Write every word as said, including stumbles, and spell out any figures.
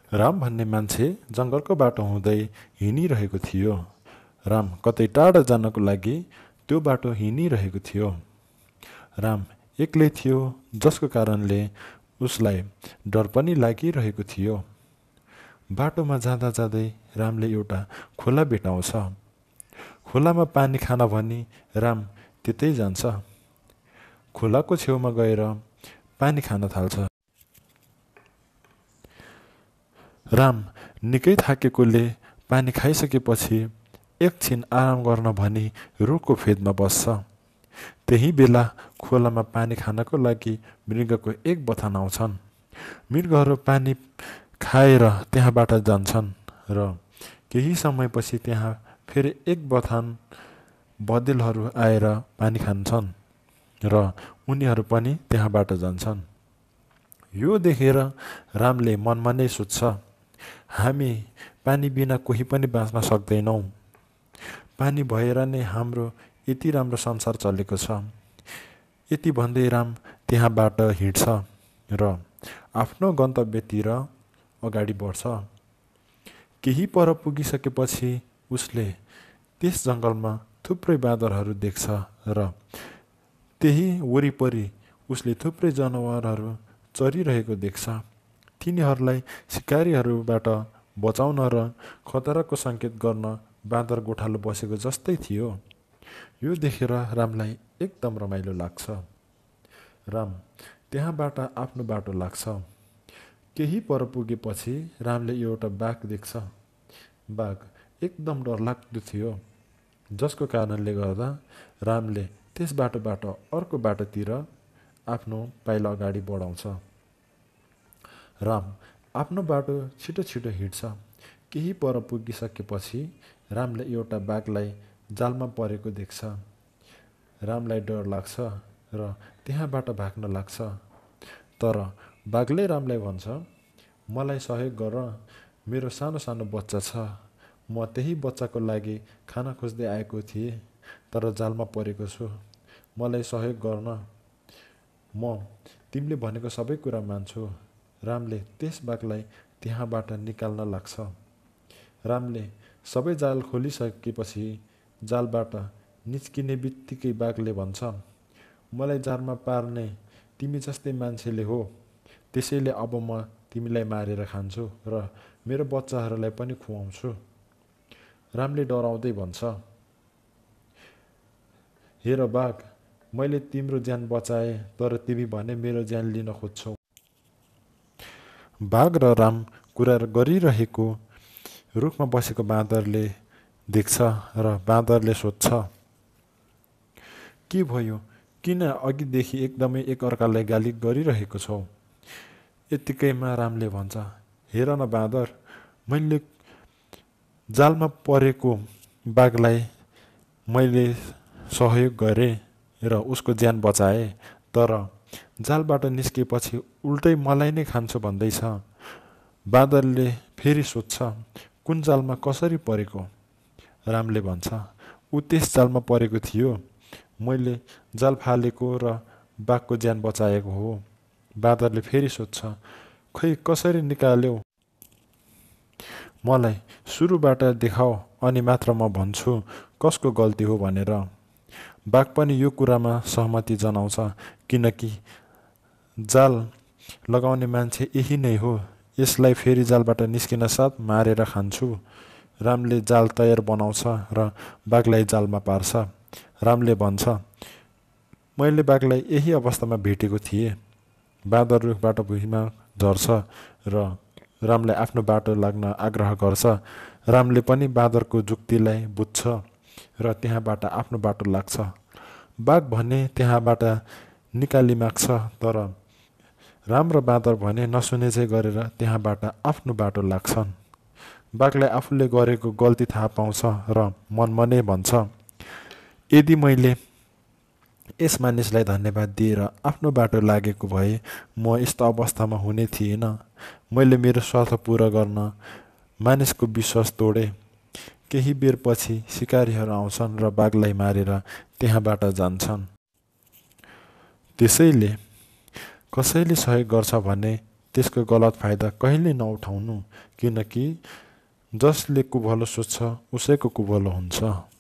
राम भन्ने मान्छे जङ्गलको बाटो हुँदै हिँडिरहेको थियो। राम कतै टाढा जानको लागि त्यो बाटो हिँडिरहेको थियो। राम एक्लै थियो, जसको कारणले उसलाई डर पनि लागिरहेको थियो। बाटोमा जाँदा जाँदै रामले एउटा खोला भेटाउँछ। खोलामा पानी खान भनी राम त्यतै जान्छ। खोलाको छेउमा गएर पानी खान थाल्छ। राम निकै थाकेकोले पानी खाइसकेपछि एकछिन आराम गर्न भनी रुखको फेदमा बस्छ। त्यही बेला खोलामा पानी खानको लागि मृगको एक बथान आउँछन्। मृगहरू पानी खाएर त्यहाँबाट जान्छन् र केही समयपछि त्यहाँ फेरि एक बथान बँदेलहरू आएर पानी खान्छन् र उनीहरू पनि त्यहाँबाट जान्छन्। यो देखेर रामले मनमा नै सोच्छ, हामी पानी बिना कोही पनि बाँच्न सक्दैनौँ। पानी भएर नै हाम्रो यति राम्रो संसार चलेको छ। यति भन्दै राम त्यहाँबाट हिँड्छ र आफ्नो गन्तव्यतिर अगाडि बढ्छ। केही पर पुगिसकेपछि उसले त्यस जङ्गलमा थुप्रै बाँदरहरू देख्छ र त्यही वरिपरि उसले थुप्रै जनावरहरू चरिरहेको देख्छ। तिनीहरूलाई सिकारीहरूबाट बचाउन र खतराको सङ्केत गर्न बाँदर गोठालो बसेको जस्तै थियो। यो देखेर रामलाई एकदम रमाइलो लाग्छ। राम त्यहाँबाट आफ्नो बाटो लाग्छ। केही पर पुगेपछि रामले एउटा बाघ देख्छ। बाघ एकदम डरलाग्दो थियो, जसको कारणले गर्दा रामले त्यस बाटोबाट अर्को बाटोतिर आफ्नो पाइला अगाडि बढाउँछ। राम आफ्नो बाटो छिटो छिटो हिँड्छ। केही पर पुगिसकेपछि रामले एउटा बाघलाई जालमा परेको देख्छ। रामलाई डर लाग्छ र त्यहाँबाट भाग्न लाग्छ। तर बाघले रामलाई भन्छ, मलाई सहयोग गर, मेरो सानो सानो बच्चा छ। म त्यही बच्चाको लागि खाना खोज्दै आएको थिएँ, तर जालमा परेको छु। मलाई सहयोग गर्न, म तिमीले भनेको सबै कुरा मान्छु। रामले त्यस बाघलाई त्यहाँबाट निकाल्न लाग्छ। रामले सबै जाल खोलिसकेपछि जालबाट निस्किने बित्तिकै बाघले भन्छ, मलाई जालमा पार्ने तिमी जस्तै मान्छेले हो, त्यसैले अब म तिमीलाई मारेर खान्छु र मेरो बच्चाहरूलाई पनि खुवाउँछु। रामले डराउँदै भन्छ, हेर बाघ, मैले तिम्रो ज्यान बचाएँ, तर तिमी भने मेरो ज्यान लिन खोज्छौ। बाघ र राम कुरा गरिरहेको रुखमा बसेको बाँदरले देख्छ र बाँदरले सोध्छ, के भयो, किन अघिदेखि एकदमै एकअर्कालाई गाली गरिरहेको छौ? यत्तिकैमा रामले भन्छ, हेर न बाँदर, मैले जालमा परेको बाघलाई मैले सहयोग गरेँ र उसको ज्यान बचाएँ, तर जालबाट निस्केपछि उल्टै मलाई नै खान्छु भन्दैछ। बाँदरले फेरि सोध्छ, कुन जालमा कसरी परेको? रामले भन्छ, ऊ त्यस जालमा परेको थियो, मैले जाल फालेको र बाघको ज्यान बचाएको हो। बाँदरले फेरि सोध्छ, खै कसरी निकाल्यौ? मलाई सुरुबाट देखाऊ, अनि मात्र म भन्छु कसको गल्ती हो भनेर। बाघ पनि यो कुरामा सहमति जनाउँछ, किनकि जाल लगाउने मान्छे यही नै हो, यसलाई फेरि जालबाट निस्किन साथ मारेर खान्छु। रामले जाल तयार बनाउँछ र बाघलाई जालमा पार्छ। रामले भन्छ, मैले बाघलाई यही अवस्थामा भेटेको थिएँ। बाँदर रुखबाट भुइँमा झर्छ र रामलाई आफ्नो बाटो लाग्न आग्रह गर्छ। रामले पनि बाँदरको जुक्तिलाई बुझ्छ र त्यहाँबाट आफ्नो बाटो लाग्छ। बाघ भने त्यहाँबाट निकाली माग्छ, तर राम र बाँदर भने नसुने चाहिँ गरेर त्यहाँबाट आफ्नो बाटो लाग्छन्। बाघलाई आफूले गरेको गल्ती थाहा पाउँछ र मनमा नै भन्छ, यदि मैले यस मानिसलाई धन्यवाद दिएर आफ्नो बाटो लागेको भए म यस्तो अवस्थामा हुने थिएन। मैले मेरो स्वार्थ पुरा गर्न मानिसको विश्वास तोडेँ। केही बेरपछि सिकारीहरू आउँछन् र बाघलाई मारेर त्यहाँबाट जान्छन्। त्यसैले कसैले सहयोग गर्छ भने त्यसको गलत फाइदा कहिल्यै नउठाउनु, किनकि जसले कुभलो सोच्छ उसैको कुभलो हुन्छ।